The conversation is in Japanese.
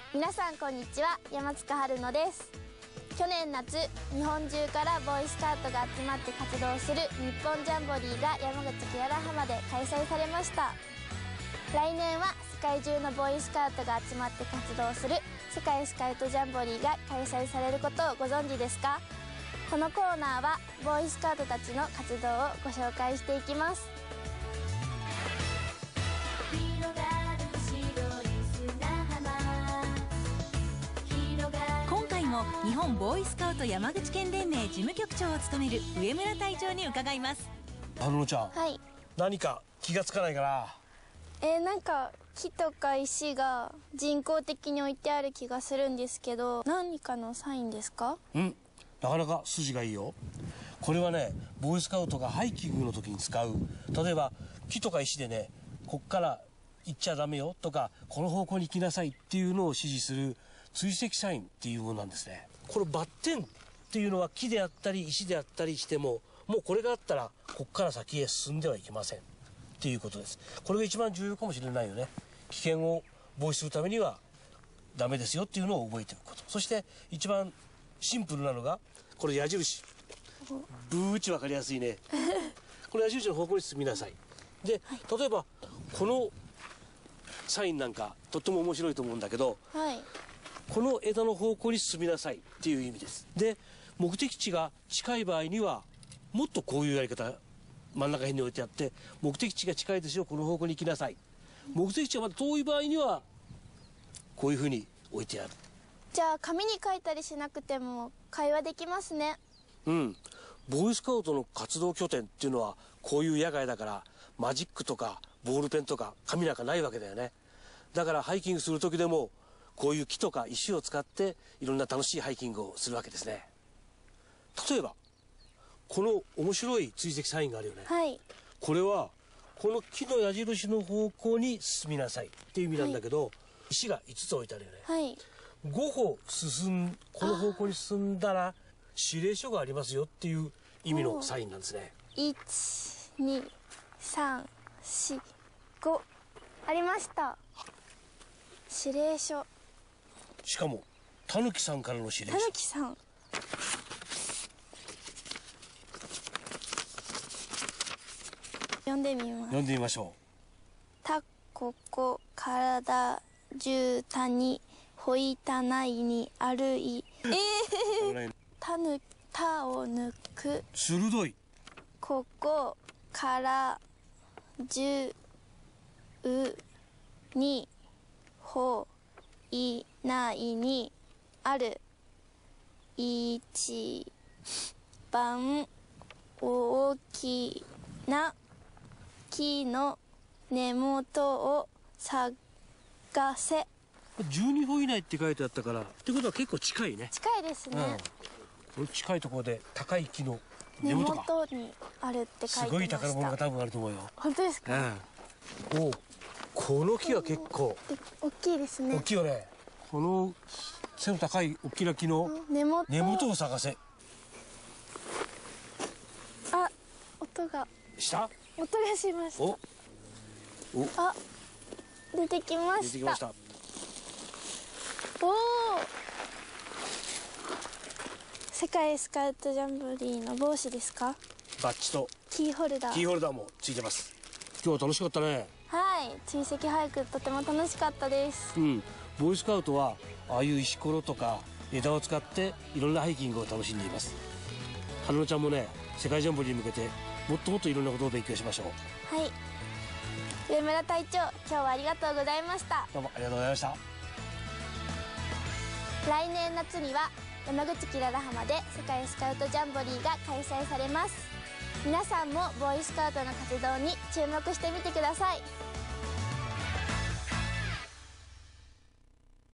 皆さんこんにちは、山塚春乃です。去年夏、日本中からボーイスカウトが集まって活動する日本ジャンボリーが山口キララ浜で開催されました。来年は世界中のボーイスカウトが集まって活動する世界スカウトジャンボリーが開催されることをご存知ですか？このコーナーはボーイスカウトたちの活動をご紹介していきます。 今回も日本ボーイスカウト山口県連盟事務局長を務める上村隊長に伺います。 春乃ちゃん、 はい。 何か気がつかないかな？ なんか木とか石が人工的に置いてある気がするんですけど、何かのサインですか？ なかなか筋がいいよ。これはね、ボーイスカウトがハイキングの時に使う、例えば木とか石でね、こっから行っちゃダメよとか、この方向に行きなさいっていうのを指示する追跡サインっていうものなんですね。このバッテンっていうのは木であったり石であったりしても、もうこれがあったらこっから先へ進んではいけませんっていうことです。これが一番重要かもしれないよね。危険を防止するためにはダメですよっていうのを覚えておくこと。そして一番シンプルなのがこれ矢印。ブーッチ分かりやすいね。この矢印の方向に進みなさい。で、例えばこのサインなんかとっても面白いと思うんだけど、 はい。 この枝の方向に進みなさいっていう意味です。で、目的地が近い場合にはもっとこういうやり方、真ん中辺に置いてあって、目的地が近いですよ、この方向に行きなさい。目的地がまだ遠い場合にはこういうふうに置いてある。 じゃあ紙に書いたりしなくても会話できますね。 ボーイスカウトの活動拠点っていうのはこういう野外だから、マジックとかボールペンとか紙なんかないわけだよね。だからハイキングする時でもこういう木とか石を使っていろんな楽しいハイキングをするわけですね。例えばこの面白い追跡サインがあるよね。 はい。これはこの木の矢印の方向に進みなさいっていう意味なんだけど、石が5つ置いてあるよね。 はい。 5歩この方向に進んだら指令書がありますよっていう意味のサインなんですね。 1、2、3、4、5ありました。指令書。 しかもたぬきさんからの指令書。 たぬきさん。読んでみます。 読んでみましょう。 たここ体中谷ほいたないに歩いたを抜く鋭い。 ここから10にほいないにある一番大きな木の根元を探せ。 12歩以内って書いてあったから、ってことは結構近いね。 近いですね。 これ近いところで高い木の根根元か。 元にあるって書いてました。 すごい宝物が多分あると思うよ。 本当ですか？ この木は結構大きいですね。 大きいよね。この背の高い大きな木の根元を探せ。 あ、音がしました。あ、出てきました。おお、世界スカウトジャンボリーの帽子ですか？ バッジとキーホルダーもついてます。今日は楽しかったね。 はい、追跡ハイクとても楽しかったです。 ボーイスカウトはああいう石ころとか枝を使っていろんなハイキングを楽しんでいます。春乃ちゃんもね、世界ジャンボリーに向けてもっともっといろんなことを勉強しましょう。 はい、上村隊長、今日はありがとうございました。 どうもありがとうございました。 来年夏には山口キララ浜で世界スカウトジャンボリーが開催されます。皆さんもボーイスカウトの活動に注目してみてください。